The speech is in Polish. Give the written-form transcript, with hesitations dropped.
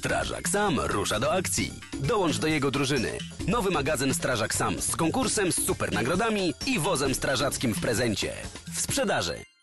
Strażak Sam rusza do akcji. Dołącz do jego drużyny. Nowy magazyn Strażak Sam z konkursem, z super nagrodami i wozem strażackim w prezencie. W sprzedaży.